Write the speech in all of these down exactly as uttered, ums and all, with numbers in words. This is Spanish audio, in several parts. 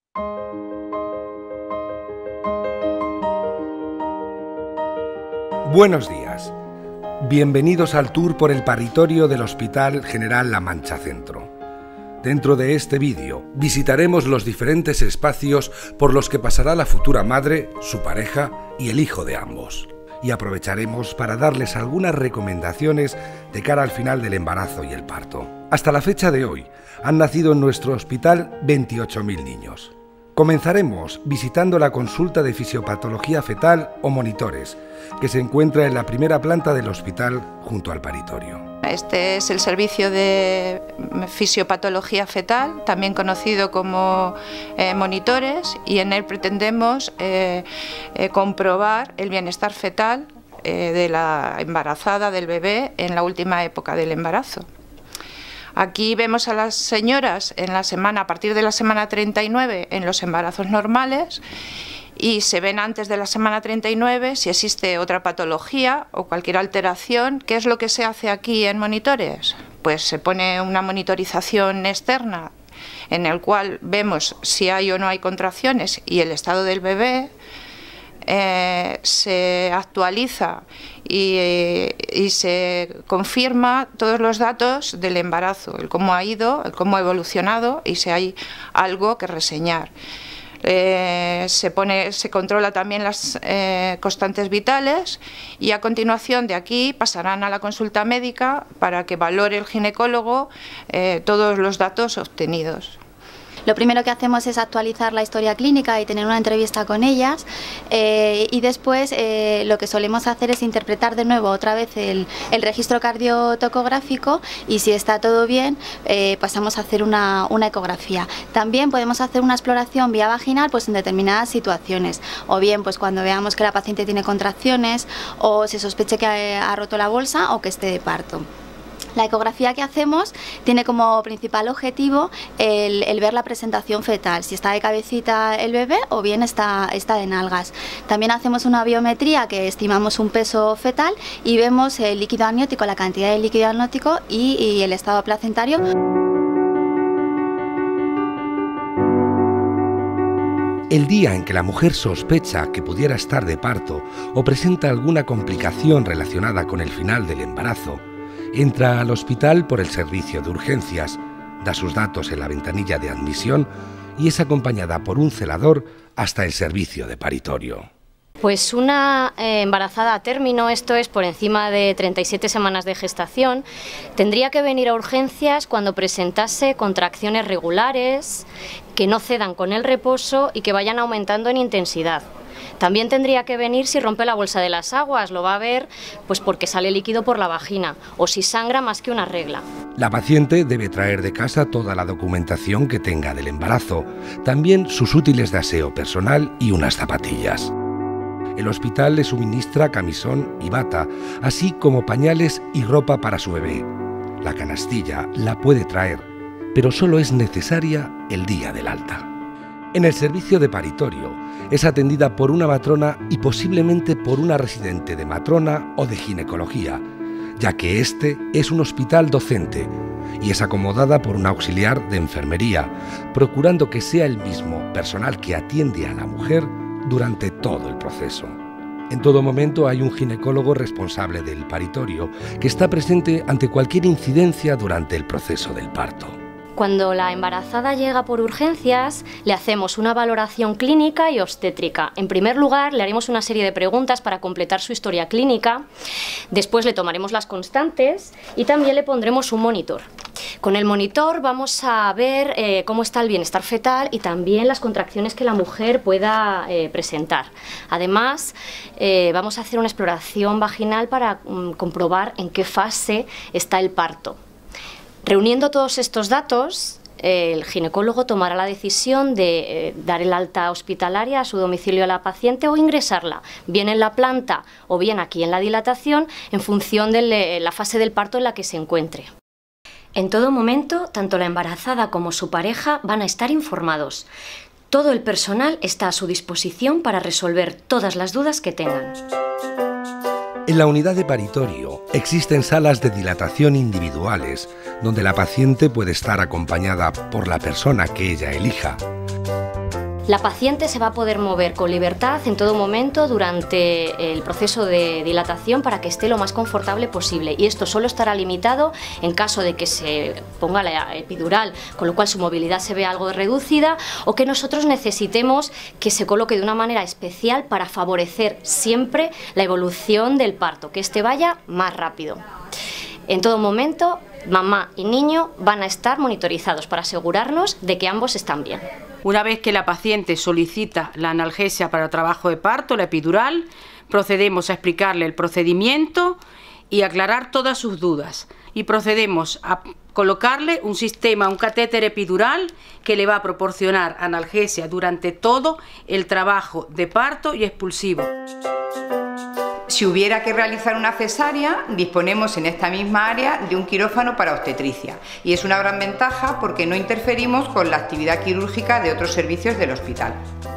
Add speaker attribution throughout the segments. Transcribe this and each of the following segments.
Speaker 1: Buenos días. Bienvenidos al tour por el paritorio del Hospital General La Mancha Centro. Dentro de este vídeo visitaremos los diferentes espacios por los que pasará la futura madre, su pareja y el hijo de ambos. Y aprovecharemos para darles algunas recomendaciones de cara al final del embarazo y el parto. Hasta la fecha de hoy han nacido en nuestro hospital veintiocho mil niños. Comenzaremos visitando la consulta de fisiopatología fetal o monitores, que se encuentra en la primera planta del hospital junto al paritorio.
Speaker 2: Este es el servicio de fisiopatología fetal, también conocido como eh, monitores, y en él pretendemos eh, eh, comprobar el bienestar fetal eh, de la embarazada, del bebé, en la última época del embarazo. Aquí vemos a las señoras en la semana, a partir de la semana treinta y nueve en los embarazos normales, y se ven antes de la semana treinta y nueve si existe otra patología o cualquier alteración. ¿Qué es lo que se hace aquí en monitores? Pues se pone una monitorización externa en el cual vemos si hay o no hay contracciones y el estado del bebé. Eh, se actualiza y, eh, y se confirma todos los datos del embarazo, el cómo ha ido, el cómo ha evolucionado y si hay algo que reseñar. Eh, se pone, se controla también las eh, constantes vitales y a continuación de aquí pasarán a la consulta médica para que valore el ginecólogo eh, todos los datos obtenidos.
Speaker 3: Lo primero que hacemos es actualizar la historia clínica y tener una entrevista con ellas eh, y después eh, lo que solemos hacer es interpretar de nuevo otra vez el, el registro cardiotocográfico y si está todo bien eh, pasamos a hacer una, una ecografía. También podemos hacer una exploración vía vaginal pues en determinadas situaciones o bien pues cuando veamos que la paciente tiene contracciones o se sospeche que ha, ha roto la bolsa o que esté de parto. La ecografía que hacemos tiene como principal objetivo el, el ver la presentación fetal, si está de cabecita el bebé o bien está, está de nalgas. También hacemos una biometría que estimamos un peso fetal y vemos el líquido amniótico, la cantidad de líquido amniótico y, y el estado placentario.
Speaker 1: El día en que la mujer sospecha que pudiera estar de parto o presenta alguna complicación relacionada con el final del embarazo, entra al hospital por el servicio de urgencias, da sus datos en la ventanilla de admisión y es acompañada por un celador hasta el servicio de paritorio.
Speaker 4: Pues una eh, embarazada a término, esto es por encima de treinta y siete semanas de gestación, tendría que venir a urgencias cuando presentase contracciones regulares, que no cedan con el reposo y que vayan aumentando en intensidad. También tendría que venir si rompe la bolsa de las aguas, lo va a ver pues porque sale líquido por la vagina o si sangra más que una regla.
Speaker 1: La paciente debe traer de casa toda la documentación que tenga del embarazo, también sus útiles de aseo personal y unas zapatillas. El hospital le suministra camisón y bata, así como pañales y ropa para su bebé. La canastilla la puede traer, pero solo es necesaria el día del alta. En el servicio de paritorio es atendida por una matrona y posiblemente por una residente de matrona o de ginecología, ya que este es un hospital docente y es acomodada por un auxiliar de enfermería, procurando que sea el mismo personal que atiende a la mujer durante todo el proceso. En todo momento hay un ginecólogo responsable del paritorio que está presente ante cualquier incidencia durante el proceso del parto.
Speaker 4: Cuando la embarazada llega por urgencias, le hacemos una valoración clínica y obstétrica. En primer lugar, le haremos una serie de preguntas para completar su historia clínica. Después le tomaremos las constantes y también le pondremos un monitor. Con el monitor vamos a ver eh, cómo está el bienestar fetal y también las contracciones que la mujer pueda eh, presentar. Además, eh, vamos a hacer una exploración vaginal para mm, comprobar en qué fase está el parto. Reuniendo todos estos datos, el ginecólogo tomará la decisión de eh, dar el alta hospitalaria a su domicilio a la paciente o ingresarla, bien en la planta o bien aquí en la dilatación, en función de la fase del parto en la que se encuentre. En todo momento, tanto la embarazada como su pareja van a estar informados. Todo el personal está a su disposición para resolver todas las dudas que tengan.
Speaker 1: En la unidad de paritorio existen salas de dilatación individuales, donde la paciente puede estar acompañada por la persona que ella elija.
Speaker 4: La paciente se va a poder mover con libertad en todo momento durante el proceso de dilatación para que esté lo más confortable posible, y esto solo estará limitado en caso de que se ponga la epidural, con lo cual su movilidad se ve algo reducida, o que nosotros necesitemos que se coloque de una manera especial para favorecer siempre la evolución del parto, que este vaya más rápido. En todo momento, mamá y niño van a estar monitorizados para asegurarnos de que ambos están bien.
Speaker 5: Una vez que la paciente solicita la analgesia para el trabajo de parto, la epidural, procedemos a explicarle el procedimiento y aclarar todas sus dudas. Y procedemos a colocarle un sistema, un catéter epidural que le va a proporcionar analgesia durante todo el trabajo de parto y expulsivo.
Speaker 6: Si hubiera que realizar una cesárea, disponemos en esta misma área de un quirófano para obstetricia, y es una gran ventaja porque no interferimos con la actividad quirúrgica de otros servicios del hospital.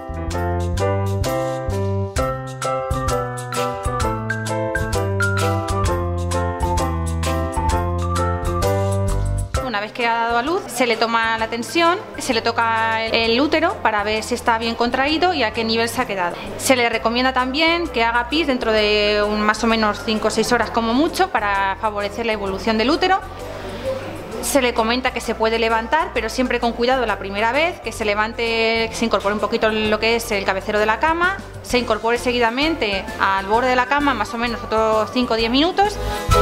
Speaker 7: Una vez que ha dado a luz, se le toma la tensión, se le toca el útero para ver si está bien contraído y a qué nivel se ha quedado. Se le recomienda también que haga pis dentro de un, más o menos cinco o seis horas como mucho, para favorecer la evolución del útero. Se le comenta que se puede levantar, pero siempre con cuidado la primera vez, que se levante, que se incorpore un poquito lo que es el cabecero de la cama, se incorpore seguidamente al borde de la cama más o menos otros cinco o diez minutos.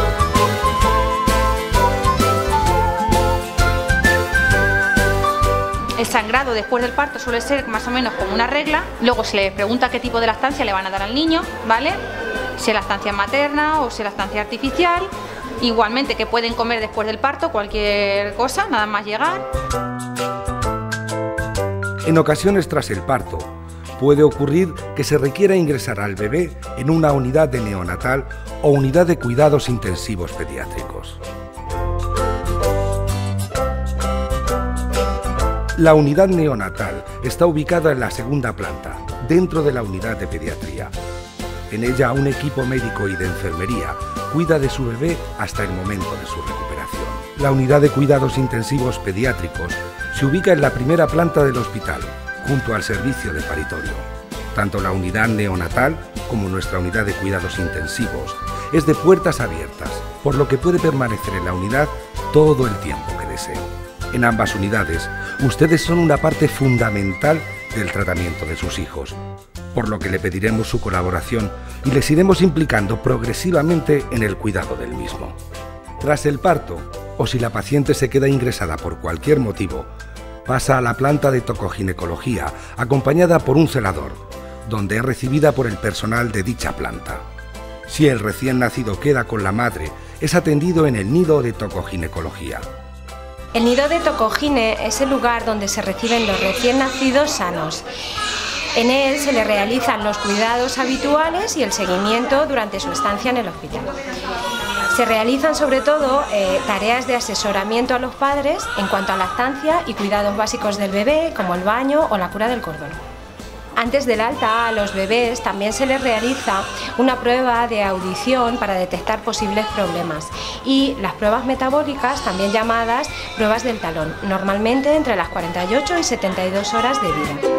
Speaker 7: El sangrado después del parto suele ser más o menos como una regla. Luego se le pregunta qué tipo de lactancia le van a dar al niño, ¿vale? Si es lactancia materna o si es lactancia artificial. Igualmente que pueden comer después del parto cualquier cosa, nada más llegar.
Speaker 1: En ocasiones tras el parto, puede ocurrir que se requiera ingresar al bebé en una unidad de neonatal o unidad de cuidados intensivos pediátricos. La unidad neonatal está ubicada en la segunda planta, dentro de la unidad de pediatría. En ella, un equipo médico y de enfermería cuida de su bebé hasta el momento de su recuperación. La unidad de cuidados intensivos pediátricos se ubica en la primera planta del hospital, junto al servicio de paritorio. Tanto la unidad neonatal como nuestra unidad de cuidados intensivos es de puertas abiertas, por lo que puede permanecer en la unidad todo el tiempo que desee. En ambas unidades, ustedes son una parte fundamental del tratamiento de sus hijos, por lo que le pediremos su colaboración y les iremos implicando progresivamente en el cuidado del mismo. Tras el parto, o si la paciente se queda ingresada por cualquier motivo, pasa a la planta de tocoginecología, acompañada por un celador, donde es recibida por el personal de dicha planta. Si el recién nacido queda con la madre, es atendido en el nido de tocoginecología.
Speaker 8: El nido de tocogine es el lugar donde se reciben los recién nacidos sanos. En él se le realizan los cuidados habituales y el seguimiento durante su estancia en el hospital. Se realizan sobre todo eh, tareas de asesoramiento a los padres en cuanto a lactancia y cuidados básicos del bebé, como el baño o la cura del cordón. Antes del alta a los bebés también se les realiza una prueba de audición para detectar posibles problemas, y las pruebas metabólicas, también llamadas pruebas del talón, normalmente entre las cuarenta y ocho y setenta y dos horas de vida.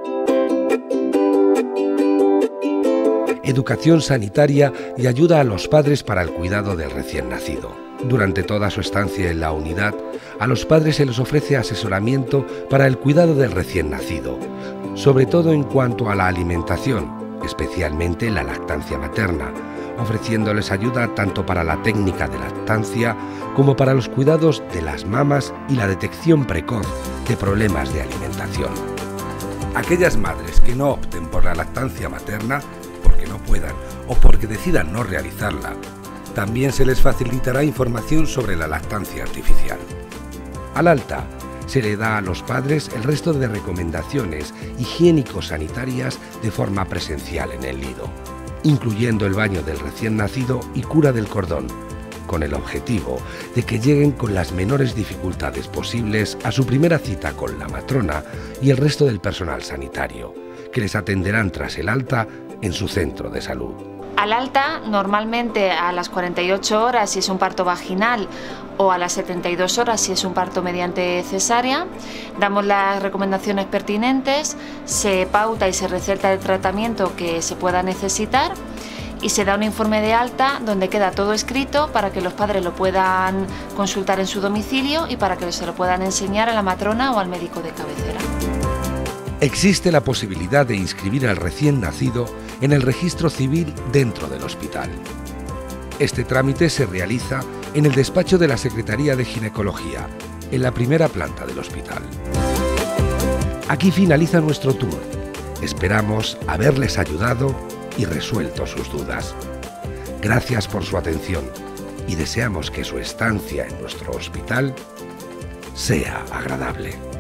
Speaker 1: Educación sanitaria y ayuda a los padres para el cuidado del recién nacido. Durante toda su estancia en la unidad, a los padres se les ofrece asesoramiento para el cuidado del recién nacido, sobre todo en cuanto a la alimentación, especialmente la lactancia materna, ofreciéndoles ayuda tanto para la técnica de lactancia como para los cuidados de las mamas y la detección precoz de problemas de alimentación. Aquellas madres que no opten por la lactancia materna, porque no puedan o porque decidan no realizarla, también se les facilitará información sobre la lactancia artificial. Al alta, se le da a los padres el resto de recomendaciones higiénico-sanitarias de forma presencial en el nido, incluyendo el baño del recién nacido y cura del cordón, con el objetivo de que lleguen con las menores dificultades posibles a su primera cita con la matrona y el resto del personal sanitario, que les atenderán tras el alta en su centro de salud.
Speaker 9: Al alta, normalmente a las cuarenta y ocho horas si es un parto vaginal o a las setenta y dos horas si es un parto mediante cesárea, damos las recomendaciones pertinentes, se pauta y se receta el tratamiento que se pueda necesitar y se da un informe de alta donde queda todo escrito para que los padres lo puedan consultar en su domicilio y para que se lo puedan enseñar a la matrona o al médico de cabecera.
Speaker 1: Existe la posibilidad de inscribir al recién nacido en el registro civil dentro del hospital. Este trámite se realiza en el despacho de la Secretaría de Ginecología, en la primera planta del hospital. Aquí finaliza nuestro tour. Esperamos haberles ayudado y resuelto sus dudas. Gracias por su atención y deseamos que su estancia en nuestro hospital sea agradable.